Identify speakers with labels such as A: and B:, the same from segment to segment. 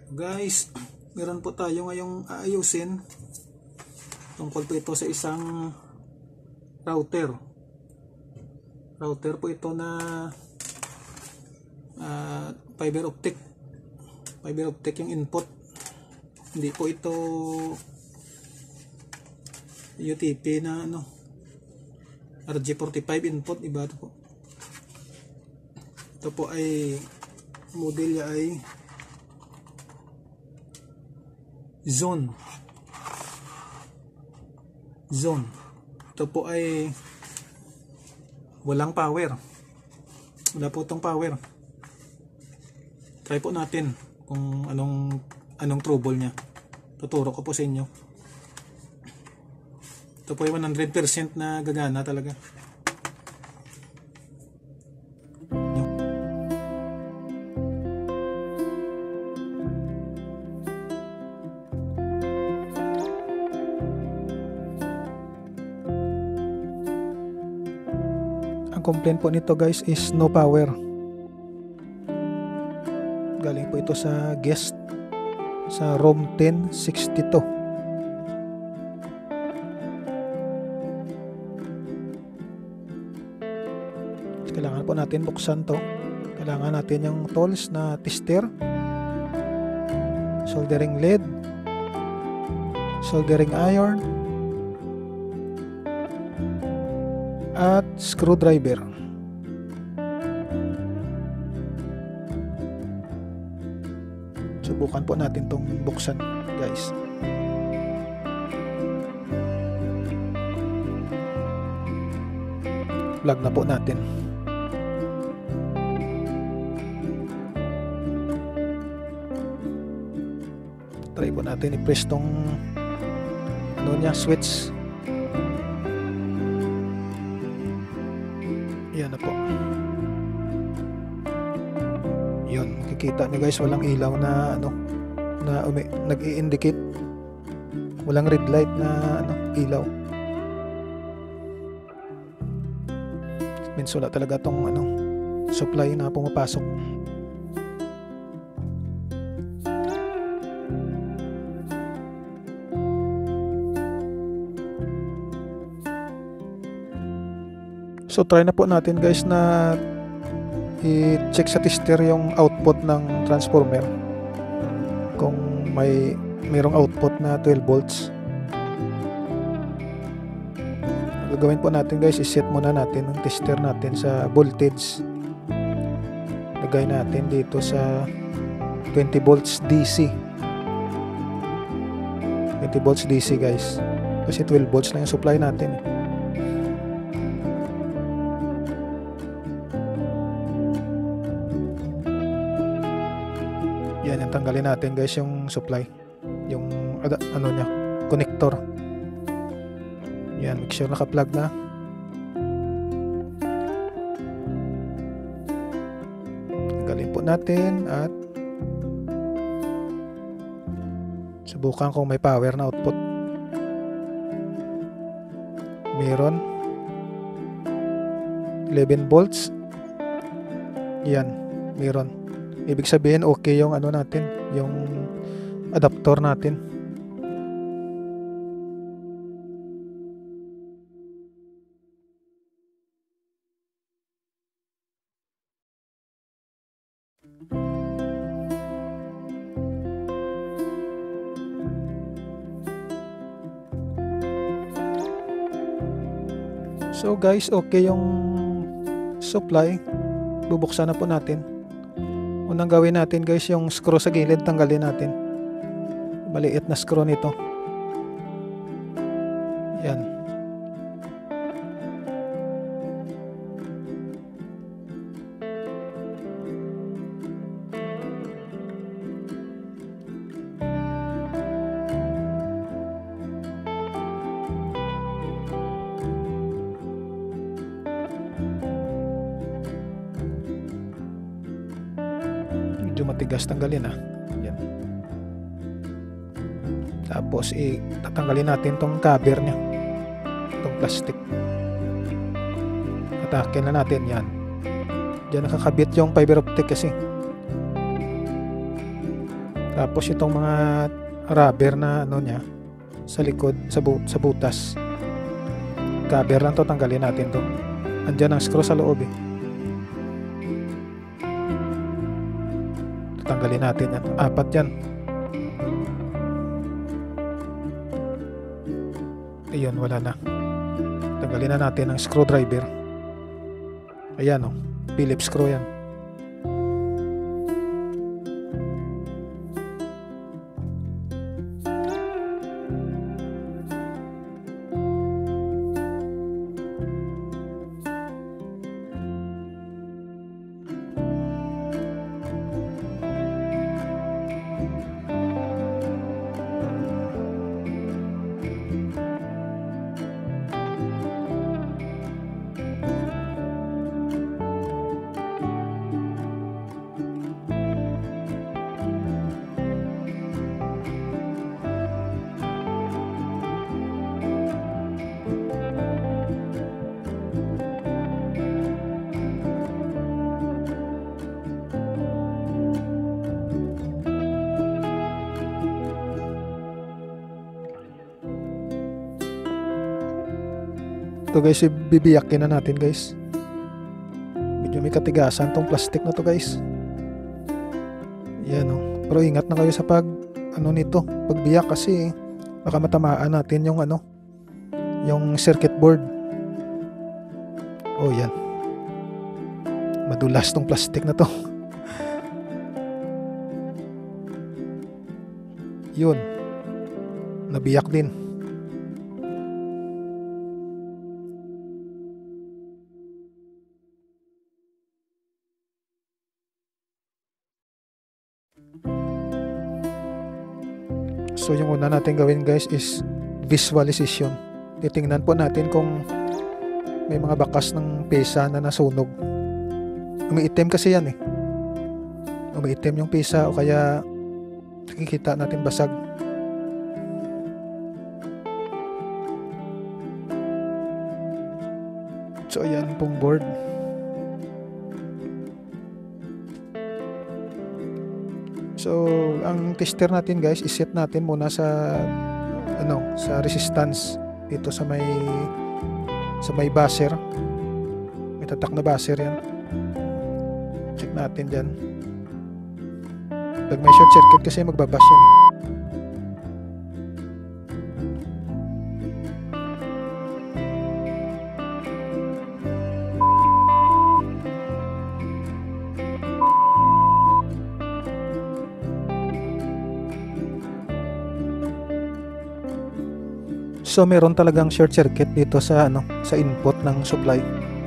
A: Guys, meron po tayo ngayong aayusin tungkol po ito sa isang router po ito na fiber optic yung input, hindi po ito UTP na RJ45 input, iba ito po. Ito po ay model niya ay zone. Ito po ay walang power, wala po itong power. Try po natin kung anong trouble niya. Tuturo ko po sa inyo. Ito po ay 100% na gagana talaga. Ang complaint po nito guys is no power. Galing po ito sa guest sa room 1062. Kailangan po natin buksan to. Kailangan natin yung tools na tester, soldering lead, soldering iron, at screwdriver. Subukan po natin tong buksan, guys. Plug na po natin. Try po natin i-press tong switch. Yan na po. Yun, makikita niyo guys, walang ilaw na nag-i-indicate. Walang red light na ilaw. Means wala talaga tong supply na pumapasok. So try na po natin guys na i-check sa tester yung output ng transformer. Kung mayroong output na 12 volts. Ang gagawin po natin guys, i-set muna natin ang tester natin sa voltage. Lagay natin dito sa 20 volts DC. 20 volts DC guys. Kasi 12 volts lang yung supply natin. Yan, yung tanggalin natin guys yung supply, yung connector. Yan, make sure naka-plug na. Tanggalin po natin at subukan kung may power na output. Meron 11 volts. Yan, meron. Ibig sabihin okay yung natin, yung adapter natin. So guys, okay yung supply. Bubuksan na po natin. Unang gawin natin guys, yung screw sa gilid tanggalin natin. Maliit na screw nito. Yan. Medyo matigas, tanggalin yan. Tapos tatanggalin natin tong cover nya, tong plastic. Atakin na natin yan. Diyan nakakabit yung fiber optic kasi. Tapos itong mga rubber na ano niya sa likod, sa butas, cover lang to, tanggalin natin to. Andyan ang screw sa loob eh. Tanggalin natin yan, 4 yan. Ayun, wala na. Tanggalin na natin ang screwdriver. Ayan o, Phillips screw yan. Ito guys, bibiyakin na natin guys. Medyo may katigasan tong plastic na to guys. Yan o. Pero ingat na kayo sa pagbiyak kasi baka matamaan natin yung yung circuit board. Oh yan. Madulas tong plastic na to. Yun. Nabiyak din. So yung una natin gawin guys is visualization. Titingnan po natin kung may mga bakas ng pesa na nasunog. Umiitim kasi yan eh. Umiitim yung pesa o kaya nakikita natin basag. So ayan pong board. So, ang tester natin guys, iset natin muna sa sa resistance dito sa may buzzer. May tatak na buzzer yan. Check natin diyan. Pag may short circuit kasi magbabash yan eh. So meron talagang short circuit dito sa sa input ng supply.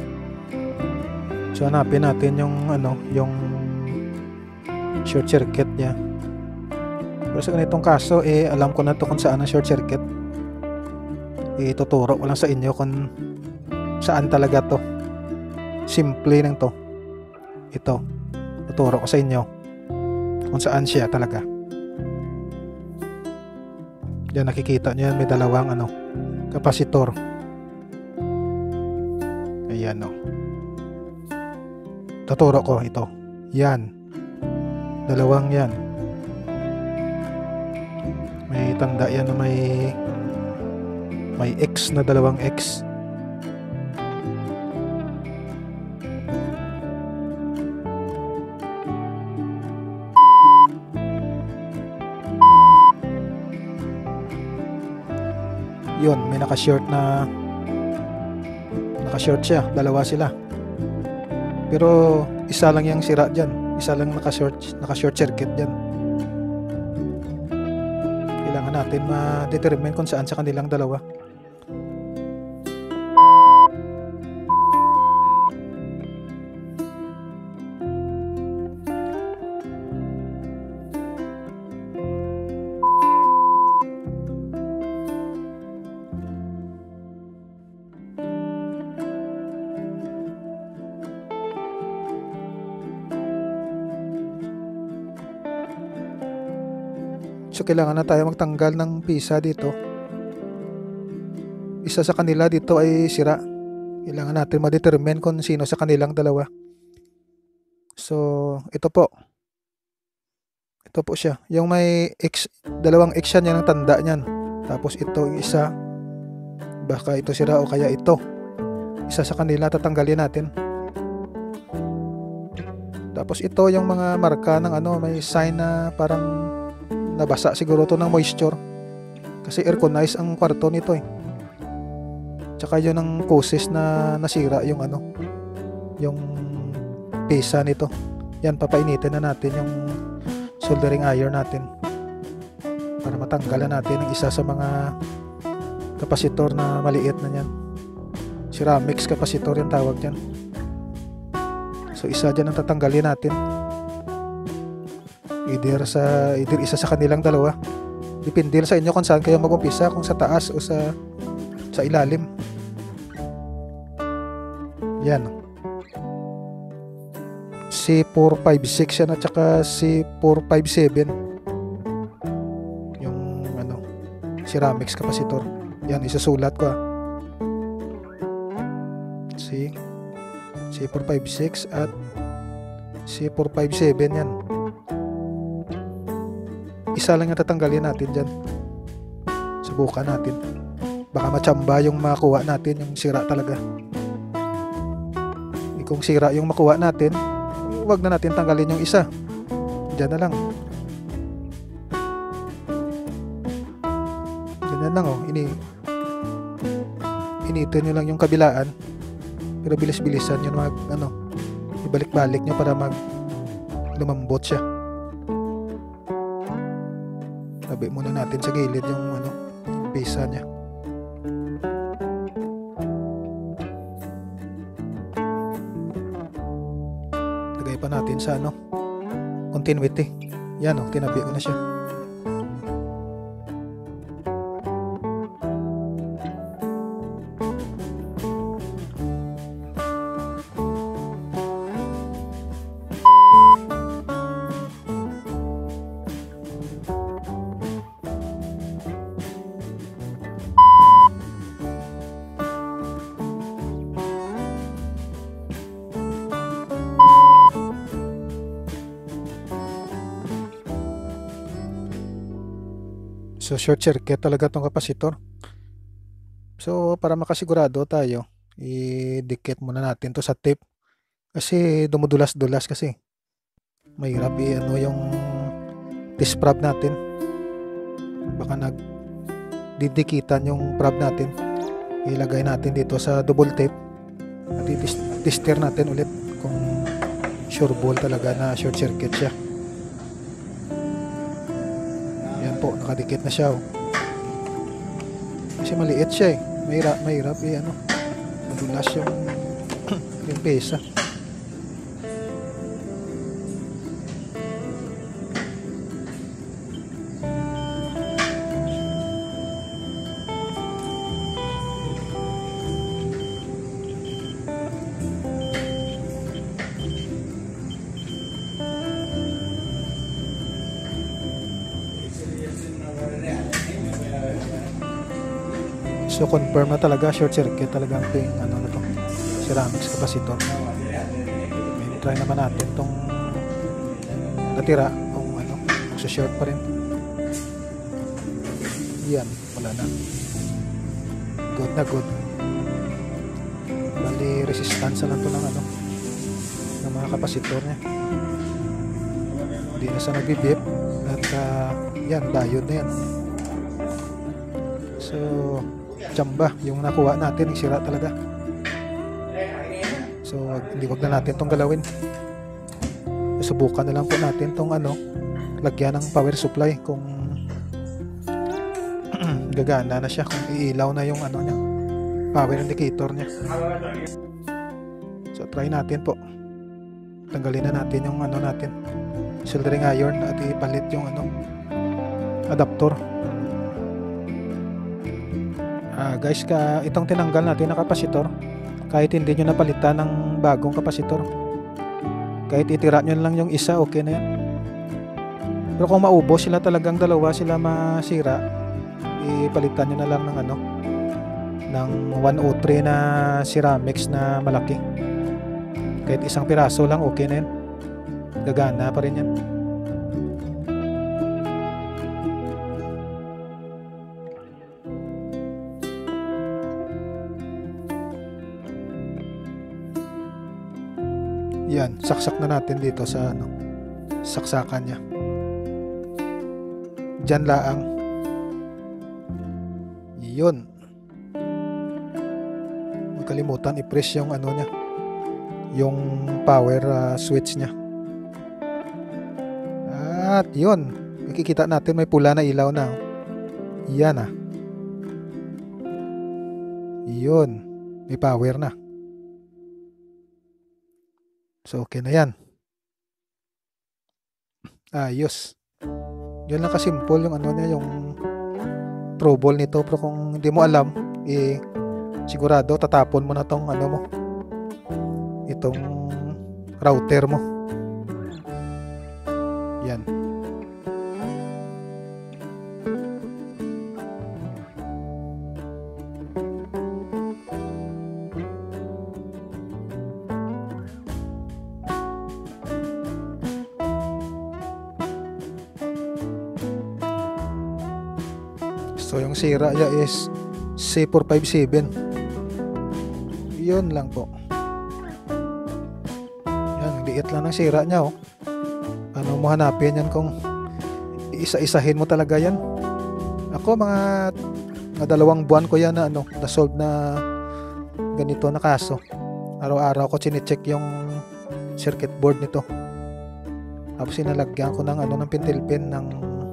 A: So hanapin natin yung yung short circuit niya. Pero sa ganitong kaso alam ko na to kung saan ang short circuit. Ituturo ko lang sa inyo kung saan talaga to. Simple lang to. Ito. Tuturo ko sa inyo kung saan siya talaga. Diyan nakikita nyo yan, may dalawang kapasitor. Ayan o. Tuturo ko ito. Yan. Dalawang yan. May tanda yan na may X na dalawang X. Yun, may naka-short siya, dalawa sila. Pero isa lang yung sira dyan, isa lang naka-short circuit dyan. Kailangan natin ma-determine kung saan sa kanilang dalawa. So kailangan na tayo magtanggal ng pisa dito. Isa sa kanila dito ay sira. Kailangan natin ma-determine kung sino sa kanilang dalawa. So ito po. Ito po siya. Yung may X, dalawang X yan ang tanda niyan. Tapos ito yung isa. Baka ito sira o kaya ito. Isa sa kanila tatanggalin natin. Tapos ito yung mga marka ng may sign na parang nabasa siguro to ng moisture. Kasi airconized ang kwarto nito eh. Tsaka yun ang causes na nasira yung yung pesa nito. Yan, papainitin na natin yung soldering iron natin para matanggalan natin ang isa sa mga kapasitor na maliit na yan. Ceramics kapasitor yung tawag dyan. So isa dyan ang tatanggalin natin. Either isa sa kanilang dalawa. Depende sa inyo kung saan kayo mag-umpisa, kung sa taas o sa ilalim. Yan. C456 yan at saka C457. Yung ceramics kapasitor. Yan, isusulat ko C456 at C457 yan. Isa lang yung tatanggalin natin dyan. Subukan natin. Baka matsamba yung makuha natin, yung sira talaga. Kung sira yung makuha natin, huwag na natin tanggalin yung isa. Diyan na lang. Ganyan lang initin nyo lang yung kabilaan. Pero bilis-bilisan yun ibalik-balik nyo para lumambot siya. Tabi muna natin sa gilid yung pesa niya. Lagay pa natin sa continuity. Yan tinabi ko na siya. So short circuit talaga tong kapasitor. So para makasigurado tayo, idikit muna natin to sa tape kasi dumudulas-dulas kasi. Mahirap yung disc prob natin. Baka didikitan yung prob natin. Ilagay natin dito sa double tape at tester natin ulit kung sure ball talaga na short circuit siya. Po, nakadikit na siya kasi maliit siya mahirap madulas yung pesa. So confirm na talaga short circuit talaga ang ceramics kapasitor. Try naman natin tong natira kung short pa rin. Yan, wala na. Good na good. Bali resistance lang to ng mga kapasitor niya. Hindi na sa nagbibip at yan, diode na yan. So tsamba yung nakuha natin, sira talaga. So wag na natin tong galawin. Subukan na lang po natin tong lagyan ng power supply kung gagana na siya, kung iilaw na yung niya, power indicator niya. So try natin po. Tanggalin na natin yung natin, soldering iron, at ipalit yung adapter. Guys, itong tinanggal natin na kapasitor, kahit hindi nyo napalitan ng bagong kapasitor, kahit itira nyo lang yung isa, okay na yan. Pero kung maubos sila talagang dalawa, sila masira, ipalitan nyo na lang ng 103 na ceramics na malaki. Kahit isang piraso lang, okay na yan. Gagana pa rin yan. Yan, saksak na natin dito sa ano, saksakan niya. Diyan laang. Yun. Huwag kalimutan i-press yung ano niya, yung power switch niya. At yun, makikita natin may pula na ilaw na. Yan ah. Yun, may power na. So okay na yan. Ayos. Yun lang kasimple yung ano niya, yung trouble nito. Pero kung hindi mo alam, sigurado tatapon mo na tong ano mo, itong router mo. Yan. So yung sira niya is C457. Yun lang po. Yan, liit lang ng sira niya oh. Ano mo hanapin yan kung isa-isahin mo talaga yan? Ako mga 2 buwan ko yan na ano, na-solve na ganito na kaso. Araw-araw ko chine-check yung circuit board nito. Tapos sinalagyan ko ng ano, ng pintel pin, ng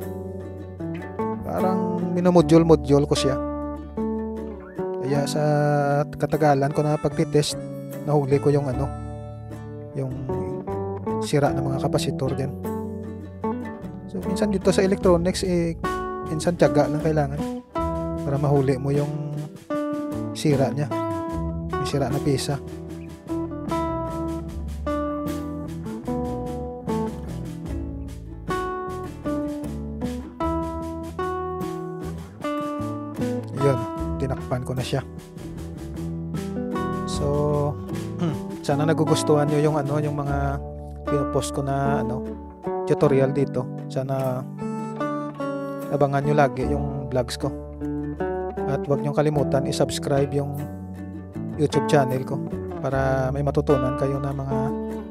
A: parang minumodule ko siya. Kaya sa katagalan ko na pagtitest, nahuli ko yung ano, yung sira ng mga kapasitor din. So minsan dito sa electronics minsan tiyaga lang kailangan para mahuli mo yung sira niya, yung sira na pisa. Yun, tinakpan ko na siya. So sana nagugustuhan nyo yung ano, yung mga pinopost ko na ano, tutorial dito. Sana abangan nyo lagi yung vlogs ko. At huwag nyo kalimutan i-subscribe yung YouTube channel ko para may matutunan kayo na mga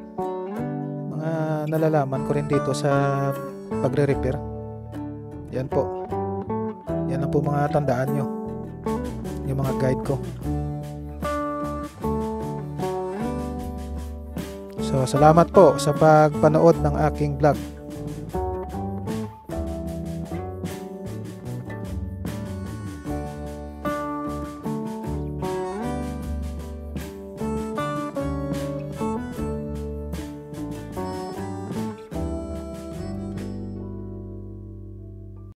A: nalalaman ko rin dito sa pagre-repair. Yan po. Yan ang po mga tandaan nyo, yung mga guide ko. So salamat po sa pagpanood ng aking vlog.